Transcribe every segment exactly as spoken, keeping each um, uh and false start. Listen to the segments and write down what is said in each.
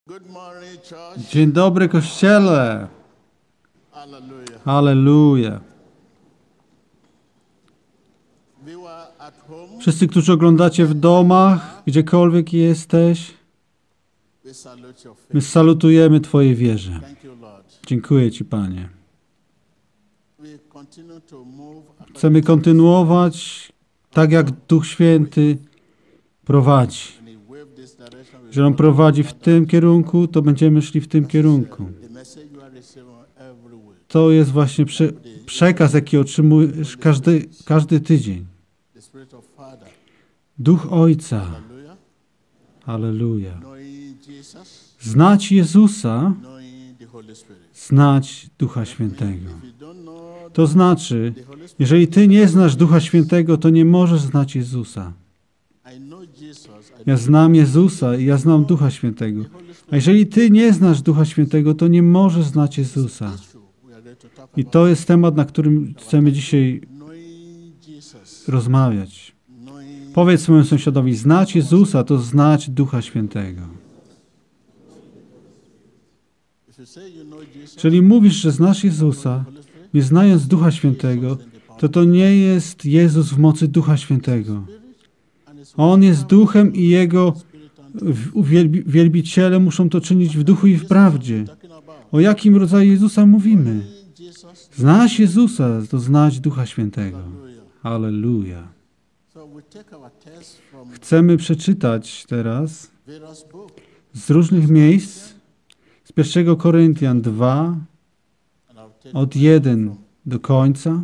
Dzień dobry, Kościele. Halleluja. Wszyscy, którzy oglądacie w domach, gdziekolwiek jesteś, my salutujemy Twojej wierze. Dziękuję Ci, Panie. Chcemy kontynuować tak, jak Duch Święty prowadzi. Jeżeli On prowadzi w tym kierunku, to będziemy szli w tym kierunku. To jest właśnie prze, przekaz, jaki otrzymujesz każdy, każdy tydzień. Duch Ojca. Halleluja. Znać Jezusa, znać Ducha Świętego. To znaczy, jeżeli Ty nie znasz Ducha Świętego, to nie możesz znać Jezusa. Ja znam Jezusa i ja znam Ducha Świętego. A jeżeli Ty nie znasz Ducha Świętego, to nie możesz znać Jezusa. I to jest temat, na którym chcemy dzisiaj rozmawiać. Powiedz swojemu sąsiadowi, znać Jezusa to znać Ducha Świętego. Jeżeli mówisz, że znasz Jezusa, nie znając Ducha Świętego, to to nie jest Jezus w mocy Ducha Świętego. On jest Duchem i Jego wielbiciele muszą to czynić w duchu i w prawdzie. O jakim rodzaju Jezusa mówimy? Znać Jezusa to znać Ducha Świętego. Halleluja. Chcemy przeczytać teraz z różnych miejsc z pierwszego Koryntian dwa, od jeden do końca,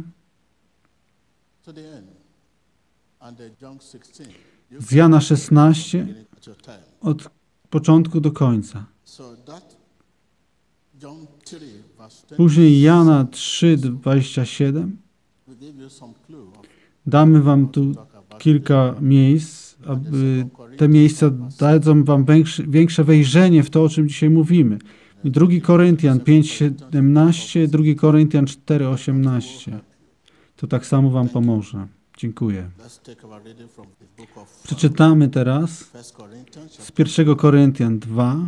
z Jana szesnaście, od początku do końca. Później Jana trzy, dwadzieścia siedem. Damy wam tu kilka miejsc, aby te miejsca dadzą wam większe, większe wejrzenie w to, o czym dzisiaj mówimy. drugi Koryntian pięć, siedemnaście, drugi Koryntian cztery, osiemnaście. To tak samo wam pomoże. Dziękuję. Przeczytamy teraz z pierwszego Koryntian dwa.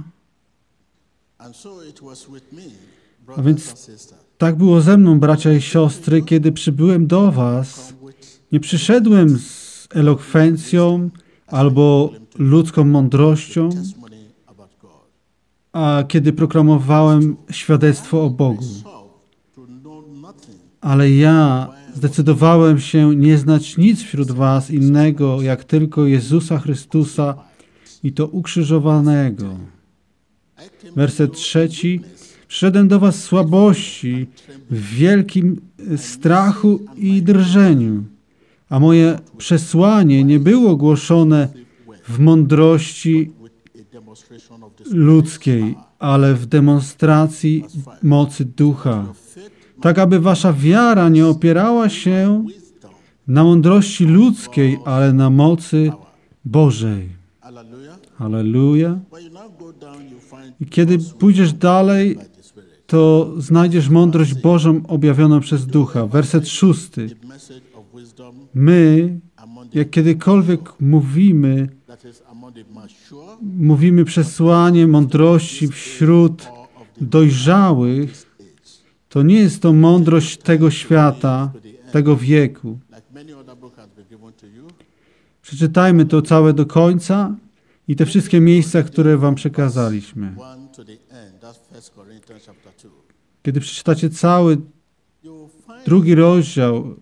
A więc tak było ze mną, bracia i siostry, kiedy przybyłem do was. Nie przyszedłem z elokwencją albo ludzką mądrością, a kiedy proklamowałem świadectwo o Bogu. Ale ja zdecydowałem się nie znać nic wśród was innego, jak tylko Jezusa Chrystusa i to ukrzyżowanego. Werset trzeci. Przyszedłem do was w słabości, w wielkim strachu i drżeniu, a moje przesłanie nie było głoszone w mądrości ludzkiej, ale w demonstracji mocy Ducha, tak aby wasza wiara nie opierała się na mądrości ludzkiej, ale na mocy Bożej. Halleluja. I kiedy pójdziesz dalej, to znajdziesz mądrość Bożą objawioną przez Ducha. Werset szósty. My, jak kiedykolwiek mówimy, mówimy przesłanie mądrości wśród dojrzałych, to nie jest to mądrość tego świata, tego wieku. Przeczytajmy to całe do końca i te wszystkie miejsca, które wam przekazaliśmy. Kiedy przeczytacie cały drugi rozdział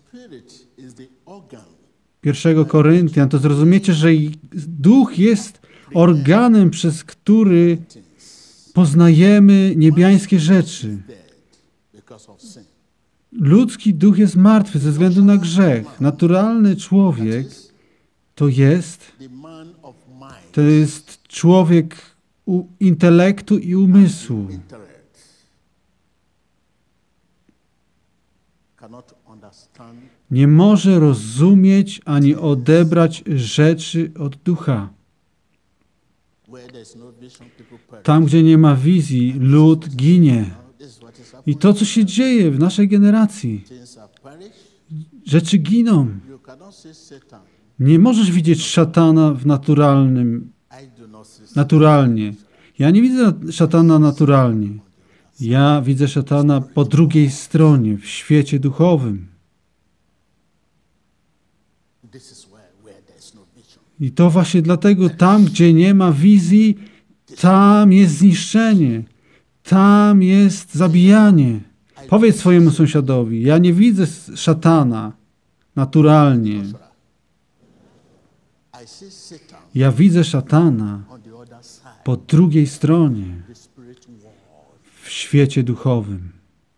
pierwszego Koryntian, to zrozumiecie, że Duch jest organem, przez który poznajemy niebiańskie rzeczy. Ludzki duch jest martwy ze względu na grzech. Naturalny człowiek to jest, to jest człowiek intelektu i umysłu. Nie może rozumieć ani odebrać rzeczy od Ducha. Tam, gdzie nie ma wizji, lud ginie. I to, co się dzieje w naszej generacji, rzeczy giną. Nie możesz widzieć szatana w naturalnym, naturalnie. Ja nie widzę szatana naturalnie. Ja widzę szatana po drugiej stronie, w świecie duchowym. I to właśnie dlatego tam, gdzie nie ma wizji, tam jest zniszczenie. Tam jest zabijanie. Powiedz swojemu sąsiadowi, ja nie widzę szatana naturalnie. Ja widzę szatana po drugiej stronie, w świecie duchowym.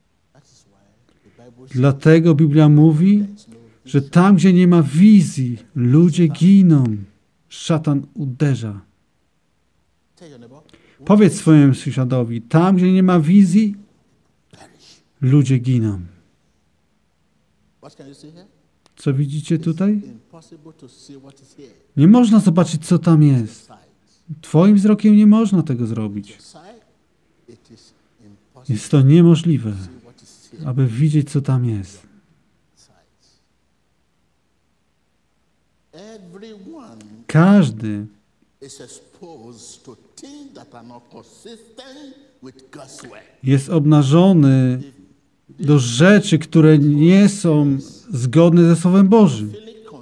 Dlatego Biblia mówi, że tam, gdzie nie ma wizji, ludzie giną. Szatan uderza. Powiedz swojemu sąsiadowi, tam, gdzie nie ma wizji, ludzie giną. Co widzicie tutaj? Nie można zobaczyć, co tam jest. Twoim wzrokiem nie można tego zrobić. Jest to niemożliwe, aby widzieć, co tam jest. Każdy jest obnażony do rzeczy, które nie są zgodne ze Słowem Bożym.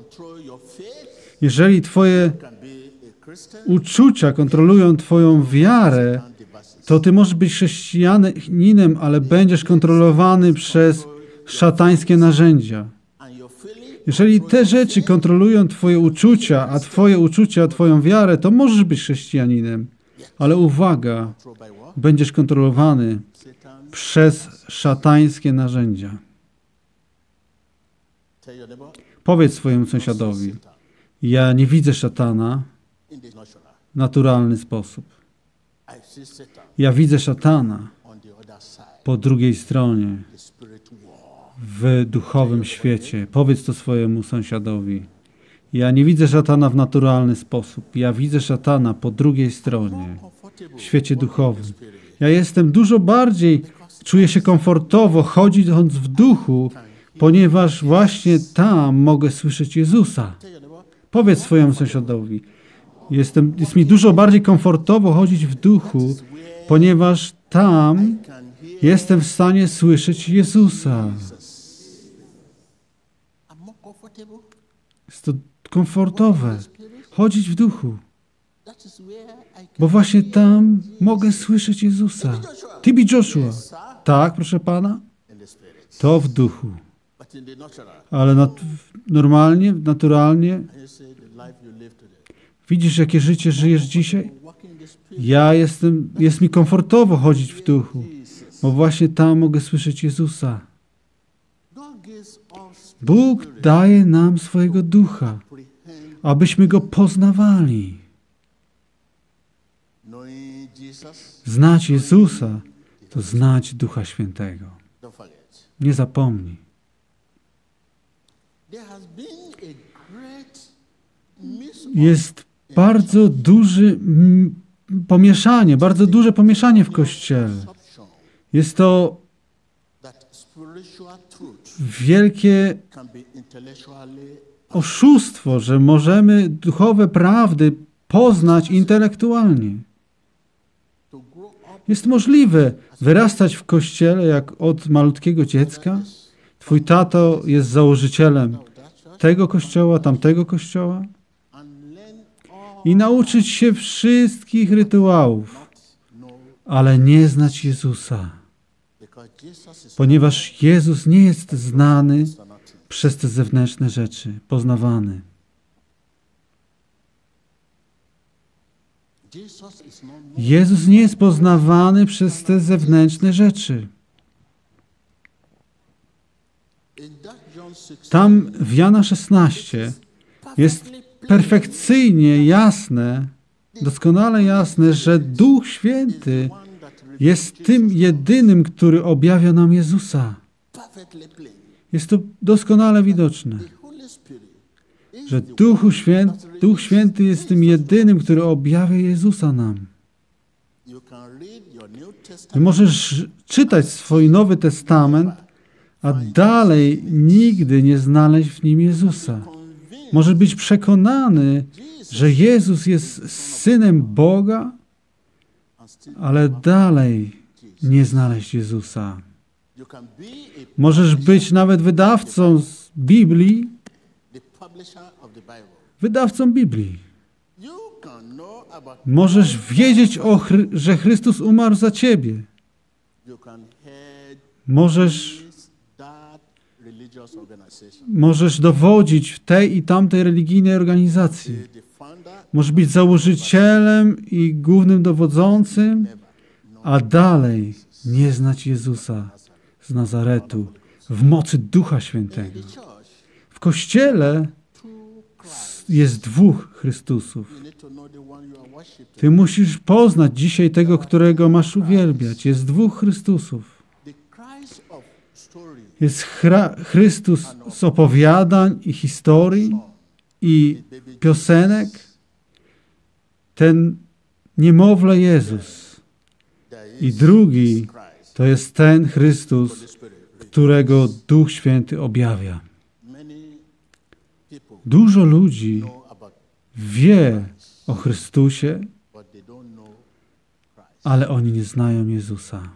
Jeżeli Twoje uczucia kontrolują Twoją wiarę, to Ty możesz być chrześcijaninem, ale będziesz kontrolowany przez szatańskie narzędzia. Jeżeli te rzeczy kontrolują Twoje uczucia, a Twoje uczucia Twoją wiarę, to możesz być chrześcijaninem. Ale uwaga, będziesz kontrolowany przez szatańskie narzędzia. Powiedz swojemu sąsiadowi, ja nie widzę szatana w naturalny sposób. Ja widzę szatana po drugiej stronie, w duchowym świecie. Powiedz to swojemu sąsiadowi. Ja nie widzę szatana w naturalny sposób. Ja widzę szatana po drugiej stronie, w świecie duchowym. Ja jestem dużo bardziej, czuję się komfortowo chodząc w duchu, ponieważ właśnie tam mogę słyszeć Jezusa. Powiedz swojemu sąsiadowi. Jestem, jest mi dużo bardziej komfortowo chodzić w duchu, ponieważ tam jestem w stanie słyszeć Jezusa. Jest to komfortowe. Chodzić w duchu. Bo właśnie tam mogę słyszeć Jezusa. Tibi Joshua. Tak, proszę Pana? To w duchu. Ale nat normalnie, naturalnie. Widzisz, jakie życie żyjesz dzisiaj? Ja jestem, jest mi komfortowo chodzić w duchu. Bo właśnie tam mogę słyszeć Jezusa. Bóg daje nam swojego ducha, abyśmy Go poznawali. Znać Jezusa to znać Ducha Świętego. Nie zapomnij. Jest bardzo duże pomieszanie, bardzo duże pomieszanie w Kościele. Jest to wielkie oszustwo, że możemy duchowe prawdy poznać intelektualnie. Jest możliwe wyrastać w Kościele jak od malutkiego dziecka. Twój tato jest założycielem tego kościoła, tamtego kościoła i nauczyć się wszystkich rytuałów, ale nie znać Jezusa. Ponieważ Jezus nie jest znany przez te zewnętrzne rzeczy, poznawany. Jezus nie jest poznawany przez te zewnętrzne rzeczy. Tam w Jana szesnaście jest perfekcyjnie jasne, doskonale jasne, że Duch Święty jest tym jedynym, który objawia nam Jezusa. Jest to doskonale widoczne, że Duchu Święty, Duch Święty jest tym jedynym, który objawia Jezusa nam. Ty możesz czytać swój Nowy Testament, a dalej nigdy nie znaleźć w nim Jezusa. Możesz być przekonany, że Jezus jest Synem Boga, ale dalej nie znaleźć Jezusa. Możesz być nawet wydawcą z Biblii, wydawcą Biblii. Możesz wiedzieć, o, że Chrystus umarł za ciebie. Możesz, możesz dowodzić w tej i tamtej religijnej organizacji. Możesz być założycielem i głównym dowodzącym, a dalej nie znać Jezusa z Nazaretu w mocy Ducha Świętego. W Kościele jest dwóch Chrystusów. Ty musisz poznać dzisiaj tego, którego masz uwielbiać. Jest dwóch Chrystusów. Jest Chrystus z opowiadań i historii i piosenek. Ten niemowlę Jezus. I drugi to jest ten Chrystus, którego Duch Święty objawia. Dużo ludzi wie o Chrystusie, ale oni nie znają Jezusa.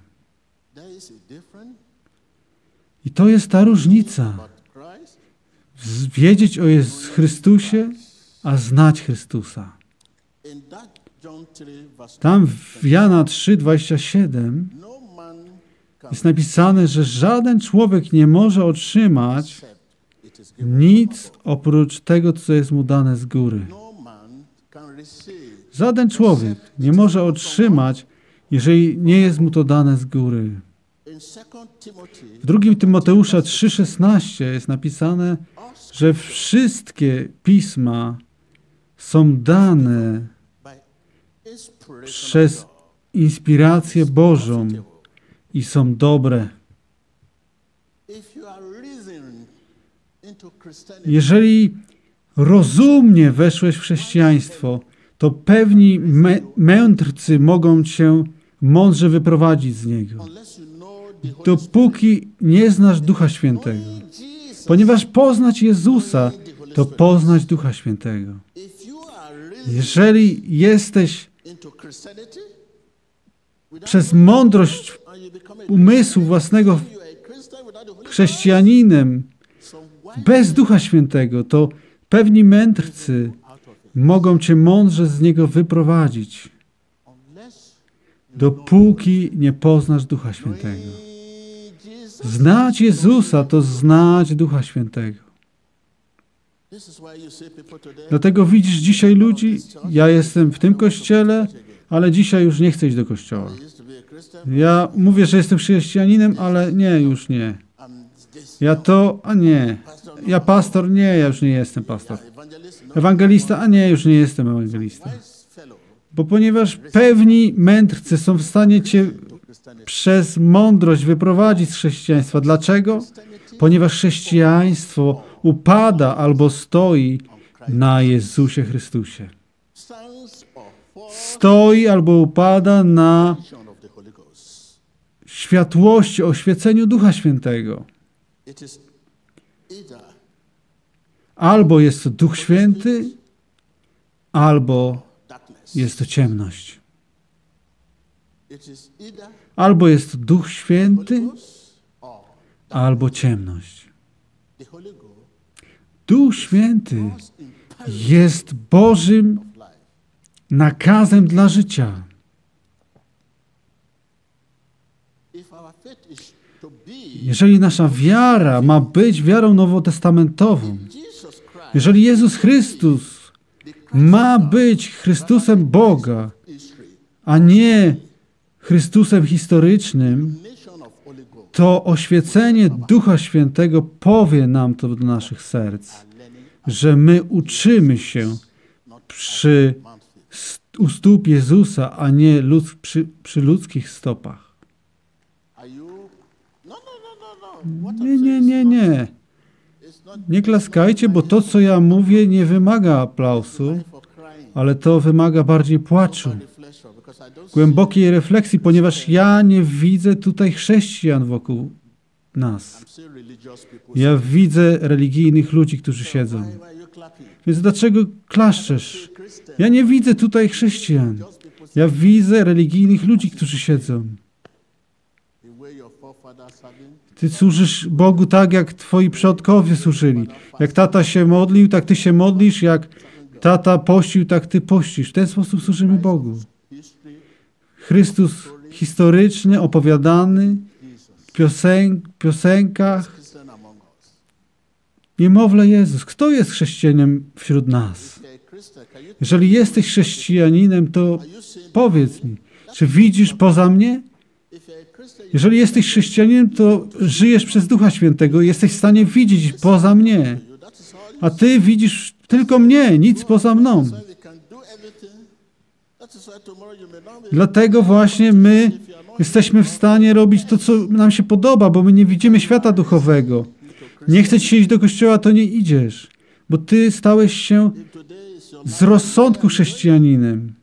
I to jest ta różnica. Wiedzieć o Jezus Chrystusie, a znać Chrystusa. Tam w Jana trzy, dwadzieścia siedem jest napisane, że żaden człowiek nie może otrzymać nic oprócz tego, co jest mu dane z góry. Żaden człowiek nie może otrzymać, jeżeli nie jest mu to dane z góry. W drugim Tymoteusza trzy, szesnaście jest napisane, że wszystkie pisma są dane przez inspirację Bożą i są dobre. Jeżeli rozumnie weszłeś w chrześcijaństwo, to pewni mę mędrcy mogą cię mądrze wyprowadzić z niego. Dopóki nie znasz Ducha Świętego. Ponieważ poznać Jezusa, to poznać Ducha Świętego. Jeżeli jesteś przez mądrość umysłu własnego chrześcijaninem bez Ducha Świętego, to pewni mędrcy mogą cię mądrze z niego wyprowadzić, dopóki nie poznasz Ducha Świętego. Znać Jezusa to znać Ducha Świętego. Dlatego widzisz dzisiaj ludzi, ja jestem w tym kościele, ale dzisiaj już nie chcę iść do kościoła. Ja mówię, że jestem chrześcijaninem, ale nie, już nie. Ja to, a nie. Ja pastor, nie, ja już nie jestem pastor. Ewangelista, a nie, już nie jestem ewangelistą. Bo ponieważ pewni mędrcy są w stanie cię przez mądrość wyprowadzić z chrześcijaństwa. Dlaczego? Ponieważ chrześcijaństwo upada albo stoi na Jezusie Chrystusie. Stoi albo upada na światłości, oświeceniu Ducha Świętego. Albo jest to Duch Święty, albo jest to ciemność. Albo jest to Duch Święty, albo ciemność. Duch Święty jest Bożym nakazem dla życia. Jeżeli nasza wiara ma być wiarą nowotestamentową, jeżeli Jezus Chrystus ma być Chrystusem Boga, a nie Chrystusem historycznym, to oświecenie Ducha Świętego powie nam to do naszych serc, że my uczymy się przy, u stóp Jezusa, a nie ludz, przy, przy ludzkich stopach. Nie, nie, nie, nie. Nie klaskajcie, bo to, co ja mówię, nie wymaga aplausu, ale to wymaga bardziej płaczu, głębokiej refleksji, ponieważ ja nie widzę tutaj chrześcijan wokół nas. Ja widzę religijnych ludzi, którzy siedzą. Więc dlaczego klaszczesz? Ja nie widzę tutaj chrześcijan. Ja widzę religijnych ludzi, którzy siedzą. Ty służysz Bogu tak, jak twoi przodkowie służyli. Jak tata się modlił, tak ty się modlisz. Jak tata pościł, tak ty pościsz. W ten sposób służymy Bogu. Chrystus historyczny, opowiadany w piosen piosenkach. Niemowlę Jezus. Kto jest chrześcijaninem wśród nas? Jeżeli jesteś chrześcijaninem, to powiedz mi, czy widzisz poza mnie? Jeżeli jesteś chrześcijaninem, to żyjesz przez Ducha Świętego i jesteś w stanie widzieć poza mnie. A ty widzisz tylko mnie, nic poza mną. Dlatego właśnie my jesteśmy w stanie robić to, co nam się podoba, bo my nie widzimy świata duchowego. Nie chcesz się iść do kościoła, to nie idziesz, bo ty stałeś się z rozsądku chrześcijaninem.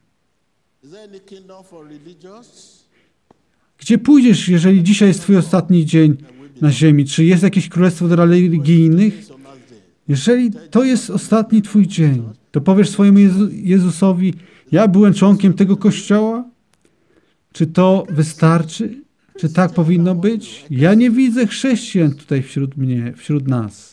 Gdzie pójdziesz, jeżeli dzisiaj jest twój ostatni dzień na ziemi? Czy jest jakieś królestwo dla religijnych? Jeżeli to jest ostatni twój dzień, to powiesz swojemu Jezu Jezusowi, ja byłem członkiem tego kościoła? Czy to wystarczy? Czy tak powinno być? Ja nie widzę chrześcijan tutaj wśród mnie, wśród nas.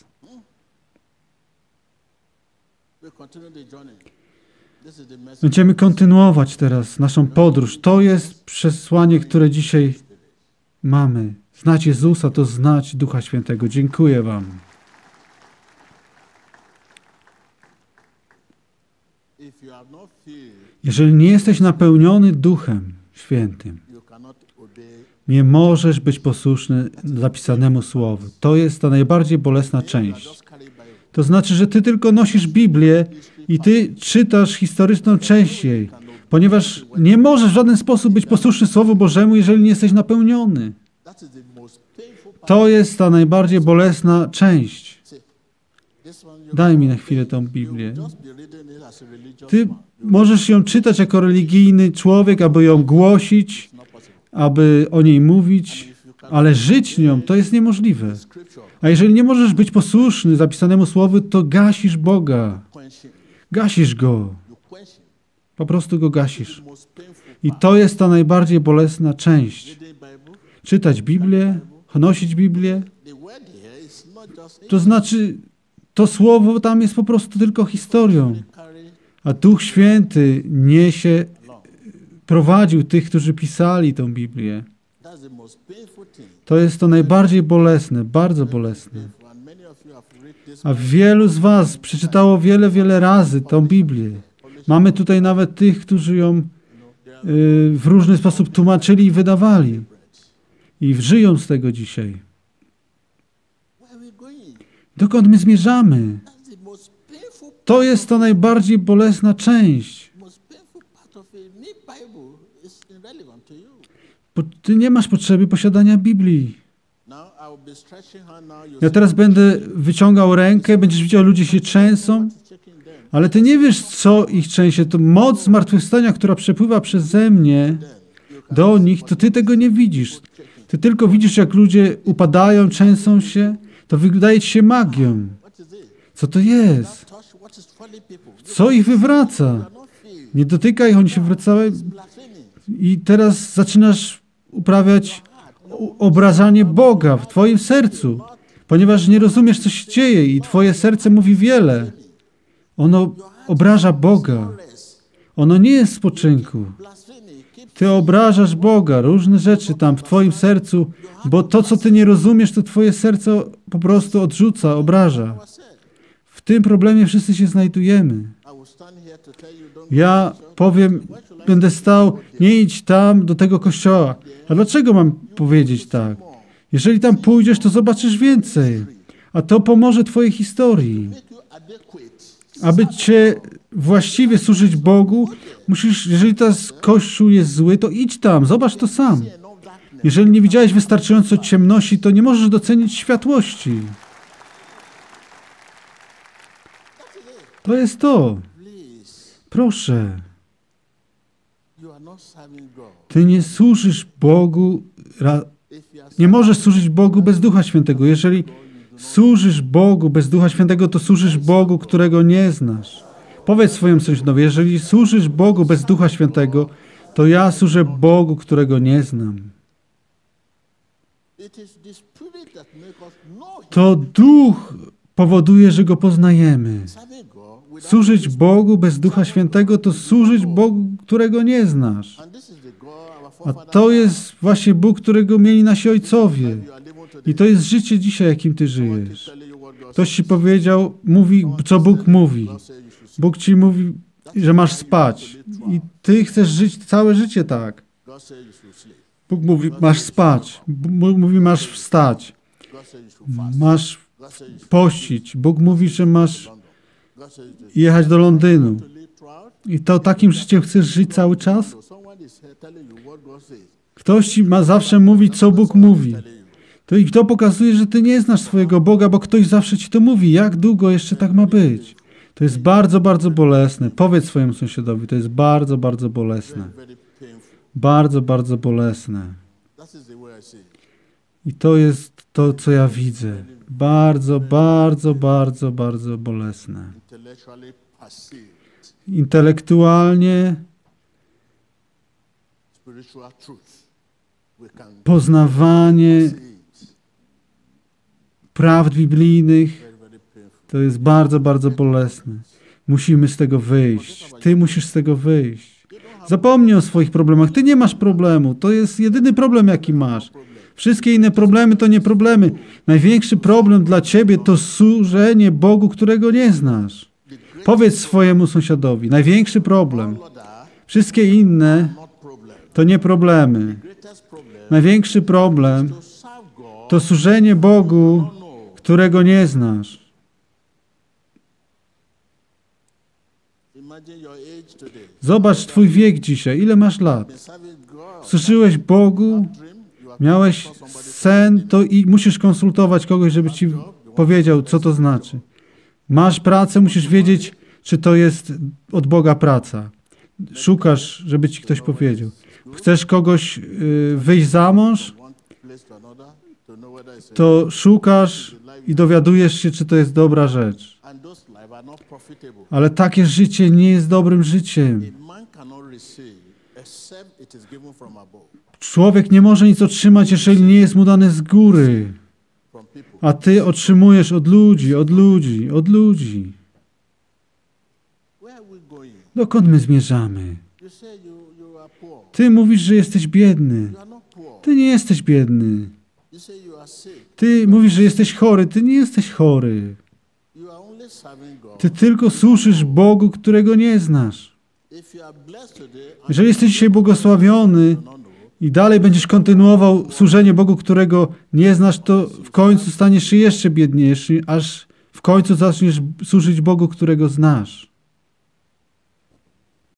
Będziemy kontynuować teraz naszą podróż. To jest przesłanie, które dzisiaj mamy. Znać Jezusa to znać Ducha Świętego. Dziękuję wam. Jeżeli nie jesteś napełniony Duchem Świętym, nie możesz być posłuszny zapisanemu Słowu. To jest ta najbardziej bolesna część. To znaczy, że ty tylko nosisz Biblię i ty czytasz historyczną część jej, ponieważ nie możesz w żaden sposób być posłuszny Słowu Bożemu, jeżeli nie jesteś napełniony. To jest ta najbardziej bolesna część. Daj mi na chwilę tą Biblię. Ty możesz ją czytać jako religijny człowiek, aby ją głosić, aby o niej mówić, ale żyć nią to jest niemożliwe. A jeżeli nie możesz być posłuszny zapisanemu Słowu, to gasisz Boga. Gasisz Go. Po prostu Go gasisz. I to jest ta najbardziej bolesna część. Czytać Biblię, nosić Biblię. To znaczy, to Słowo tam jest po prostu tylko historią. A Duch Święty niesie, prowadził tych, którzy pisali tę Biblię. To jest to najbardziej bolesne, bardzo bolesne. A wielu z was przeczytało wiele, wiele razy tę Biblię. Mamy tutaj nawet tych, którzy ją w różny sposób tłumaczyli i wydawali. I żyją z tego dzisiaj. Dokąd my zmierzamy? To jest ta najbardziej bolesna część. Bo ty nie masz potrzeby posiadania Biblii. Ja teraz będę wyciągał rękę, będziesz widział, ludzie się trzęsą, ale ty nie wiesz, co ich trzęsie. To moc zmartwychwstania, która przepływa przeze mnie do nich, to ty tego nie widzisz. Ty tylko widzisz, jak ludzie upadają, trzęsą się. To wydaje ci się magią. Co to jest? Co ich wywraca? Nie dotykaj ich, oni się wracają. I teraz zaczynasz uprawiać obrażanie Boga w twoim sercu, ponieważ nie rozumiesz, co się dzieje i twoje serce mówi wiele. Ono obraża Boga. Ono nie jest w spoczynku. Ty obrażasz Boga, różne rzeczy tam w twoim sercu, bo to, co ty nie rozumiesz, to twoje serce po prostu odrzuca, obraża. W tym problemie wszyscy się znajdujemy. Ja powiem, będę stał, nie idź tam do tego kościoła. A dlaczego mam powiedzieć tak? Jeżeli tam pójdziesz, to zobaczysz więcej. A to pomoże twojej historii. Aby cię właściwie służyć Bogu, musisz, jeżeli ten kościół jest zły, to idź tam, zobacz to sam. Jeżeli nie widziałeś wystarczająco ciemności, to nie możesz docenić światłości. To jest to. Proszę. Ty nie służysz Bogu, nie możesz służyć Bogu bez Ducha Świętego. Jeżeli służysz Bogu bez Ducha Świętego, to służysz Bogu, którego nie znasz. Powiedz swojemu sąsiadowi, jeżeli służysz Bogu bez Ducha Świętego, to ja służę Bogu, którego nie znam. To Duch powoduje, że Go poznajemy. Służyć Bogu bez Ducha Świętego to służyć Bogu, którego nie znasz. A to jest właśnie Bóg, którego mieli nasi ojcowie. I to jest życie dzisiaj, jakim ty żyjesz. Ktoś ci powiedział, mówi, co Bóg mówi. Bóg ci mówi, że masz spać. I ty chcesz żyć całe życie tak. Bóg mówi, masz spać. Bóg mówi, masz wstać. Masz pościć. Bóg mówi, że masz jechać do Londynu. I to takim życiem chcesz żyć cały czas? Ktoś ci ma zawsze mówić, co Bóg mówi. To i to pokazuje, że ty nie znasz swojego Boga, bo ktoś zawsze ci to mówi. Jak długo jeszcze tak ma być? To jest bardzo, bardzo bolesne. Powiedz swojemu sąsiadowi, to jest bardzo, bardzo bolesne. Bardzo, bardzo bolesne. I to jest to, co ja widzę. Bardzo, bardzo, bardzo, bardzo bolesne. Intelektualnie poznawanie prawd biblijnych to jest bardzo, bardzo bolesne. Musimy z tego wyjść. Ty musisz z tego wyjść. Zapomnij o swoich problemach. Ty nie masz problemu. To jest jedyny problem, jaki masz. Wszystkie inne problemy to nie problemy. Największy problem dla ciebie to służenie Bogu, którego nie znasz. Powiedz swojemu sąsiadowi. Największy problem. Wszystkie inne to nie problemy. Największy problem to służenie Bogu, którego nie znasz. Zobacz twój wiek dzisiaj. Ile masz lat? Służyłeś Bogu? Miałeś sen, to i musisz konsultować kogoś, żeby ci powiedział, co to znaczy. Masz pracę, musisz wiedzieć, czy to jest od Boga praca. Szukasz, żeby ci ktoś powiedział. Chcesz kogoś y, wyjść za mąż? To szukasz i dowiadujesz się, czy to jest dobra rzecz. Ale takie życie nie jest dobrym życiem. Człowiek nie może nic otrzymać, jeżeli nie jest mu dane z góry. A ty otrzymujesz od ludzi, od ludzi, od ludzi. Dokąd my zmierzamy? Ty mówisz, że jesteś biedny. Ty nie jesteś biedny. Ty mówisz, że jesteś chory. Ty nie jesteś chory. Ty tylko służysz Bogu, którego nie znasz. Jeżeli jesteś dzisiaj błogosławiony i dalej będziesz kontynuował służenie Bogu, którego nie znasz, to w końcu staniesz się jeszcze biedniejszy, aż w końcu zaczniesz służyć Bogu, którego znasz.